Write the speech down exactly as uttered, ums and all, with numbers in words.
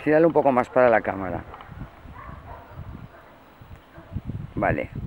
Estíralo un poco más para la cámara. Vale.